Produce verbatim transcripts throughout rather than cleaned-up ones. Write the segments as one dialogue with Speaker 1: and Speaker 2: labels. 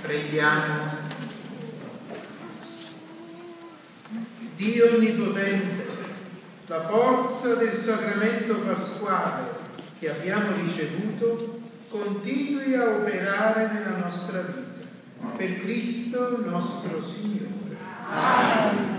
Speaker 1: Preghiamo. Dio Onnipotente, la forza del sacramento pasquale che abbiamo ricevuto continui a operare nella nostra vita. Per Cristo nostro Signore.
Speaker 2: Amen.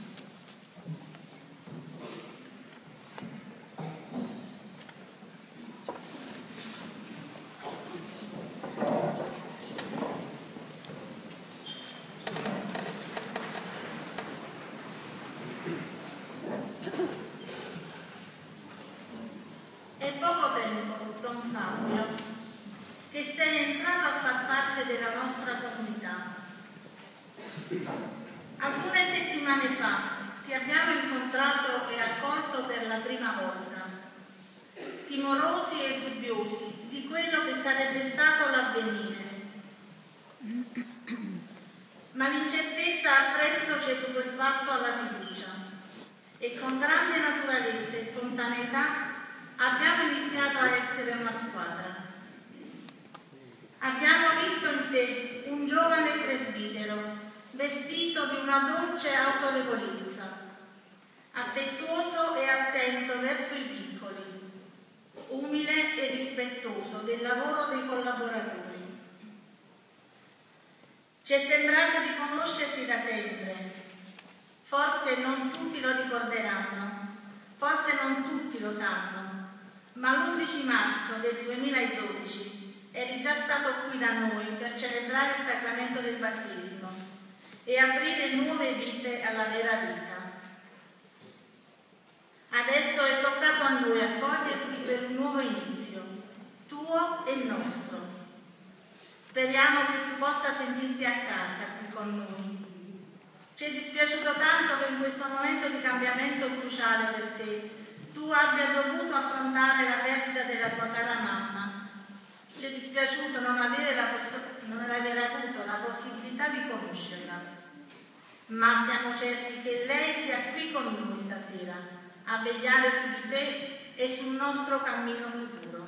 Speaker 3: È poco tempo, Don Fabio, che sei entrato a far parte della nostra comunità. Alcune settimane fa ti abbiamo incontrato e accolto per la prima volta, timorosi e dubbiosi di quello che sarebbe stato l'avvenire. Ma l'incertezza ha presto ceduto il passo alla fiducia e con grande naturalezza e spontaneità abbiamo iniziato a essere una squadra. Abbiamo visto in te un giovane presbitero vestito di una dolce autorevolezza, affettuoso e attento verso i piccoli, umile e rispettoso del lavoro dei collaboratori. Ci è sembrato di conoscerti da sempre. Forse non tutti lo ricorderanno, forse non tutti lo sanno, ma l'undici marzo del duemiladodici eri già stato qui da noi per celebrare il sacramento del battesimo e aprire nuove vite alla vera vita. Adesso è toccato a noi accoglierti per un nuovo inizio, tuo e nostro. Speriamo che tu possa sentirti a casa qui con noi. Ci è dispiaciuto tanto che in questo momento di cambiamento cruciale per te tu abbia dovuto affrontare la perdita della tua cara mamma. Ci è dispiaciuto non avere, la non aver avuto la possibilità di conoscerla, ma siamo certi che lei sia qui con noi stasera a vegliare su di te e sul nostro cammino futuro.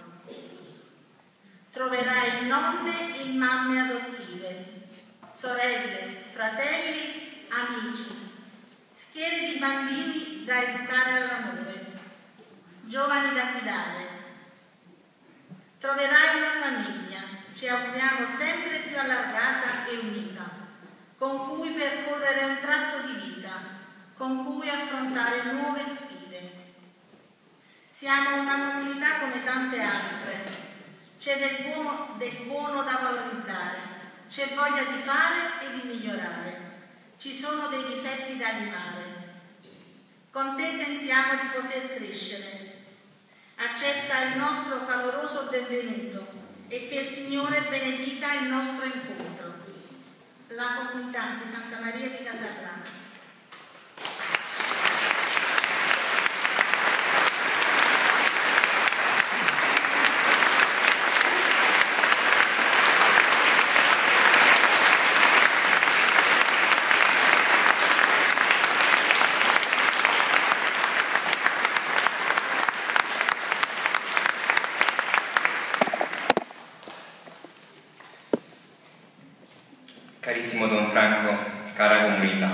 Speaker 3: Troverai nonne e mamme adottive, sorelle, fratelli, amici, schiere di bambini da educare all'amore, giovani da guidare. Troverai una famiglia, ci auguriamo sempre più allargata e unita, con cui percorrere un tratto di vita, con cui affrontare nuove sfide. Siamo una comunità come tante altre, c'è del buono, del buono da valorizzare, c'è voglia di fare e di migliorare, ci sono dei difetti da limare. Con te sentiamo di poter crescere. Accetta il nostro caloroso benvenuto e che il Signore benedica il nostro incontro. La comunità di Santa Maria di Casagrande.
Speaker 4: Carissimo Don Franco, cara comunità,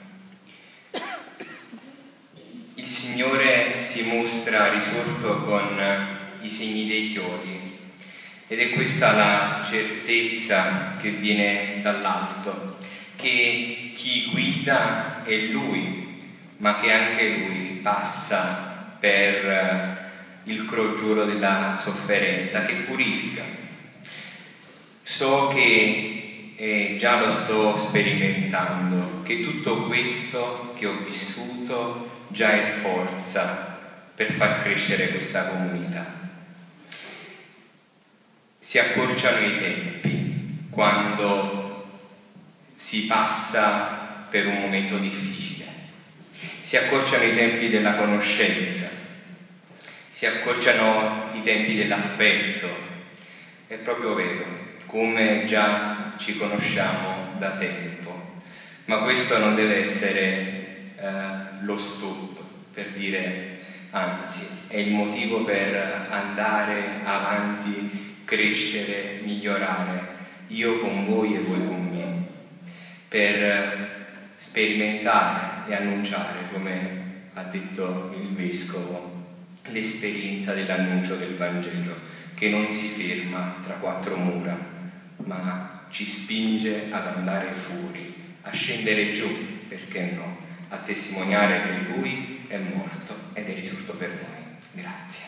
Speaker 4: il Signore si mostra risorto con i segni dei chiodi ed è questa la certezza che viene dall'alto, che chi guida è Lui, ma che anche Lui passa per il crogiolo della sofferenza che purifica. So che e già lo sto sperimentando, che tutto questo che ho vissuto già è forza per far crescere questa comunità. Si accorciano i tempi quando si passa per un momento difficile, si accorciano i tempi della conoscenza, si accorciano i tempi dell'affetto. È proprio vero, come già ci conosciamo da tempo, ma questo non deve essere eh, lo stop per dire, anzi è il motivo per andare avanti, crescere, migliorare io con voi e voi con me, per sperimentare e annunciare, come ha detto il Vescovo, l'esperienza dell'annuncio del Vangelo, che non si ferma tra quattro mura, ma ci spinge ad andare fuori, a scendere giù, perché no, a testimoniare che Lui è morto ed è risorto per noi. Grazie.